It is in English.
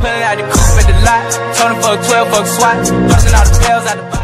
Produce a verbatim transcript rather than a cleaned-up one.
Pulling out the coupe at the lot. Told him fuck twelve, fuck SWAT. Busting all the bells out the box.